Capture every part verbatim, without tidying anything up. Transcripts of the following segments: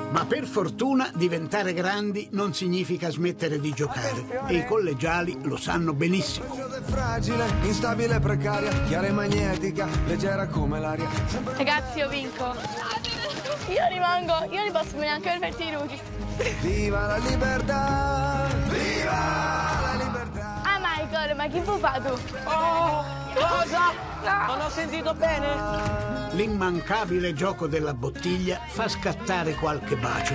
Ma per fortuna diventare grandi non significa smettere di giocare e i collegiali lo sanno benissimo. Fragile, instabile, precaria, chiara e magnetica, leggera come l'aria. Ragazzi, io vinco. Io rimango, io non posso neanche perfetti i rughi. Viva la libertà! Viva la libertà! Ah, Michael, ma chi fu fa tu? Oh, cosa? Non ho sentito bene? L'immancabile gioco della bottiglia fa scattare qualche bacio.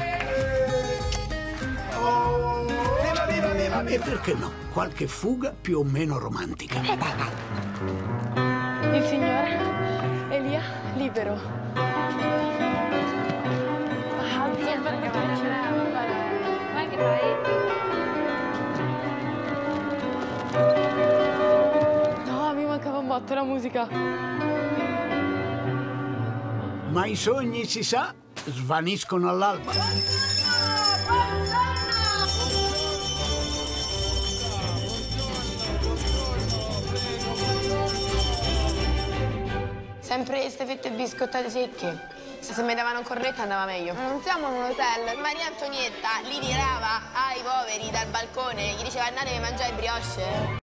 Oh, viva, viva, viva, viva! E perché no, qualche fuga più o meno romantica. Il signore Elia libero. No, mi mancava un botto la musica. Ma i sogni, si sa, svaniscono all'alba. Sempre queste fette biscottate secche. Se mi davano un cornetto andava meglio. Non siamo in un hotel. Maria Antonietta li tirava ai poveri dal balcone, gli diceva andate a mangiare brioche.